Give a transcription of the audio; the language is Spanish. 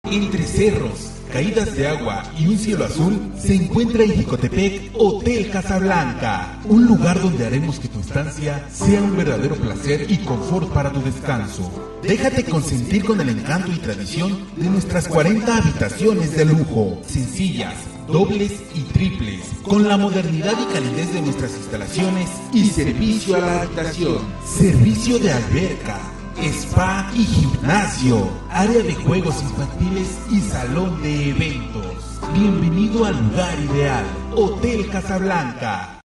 Entre cerros, caídas de agua y un cielo azul, se encuentra en Jicotepec Hotel Casablanca, un lugar donde haremos que tu estancia sea un verdadero placer y confort para tu descanso. Déjate consentir con el encanto y tradición de nuestras 40 habitaciones de lujo, sencillas, dobles y triples, con la modernidad y calidez de nuestras instalaciones y servicio a la habitación, servicio de alberca, spa y gimnasio, área de juegos infantiles y salón de eventos. Bienvenido al lugar ideal, Hotel Casablanca.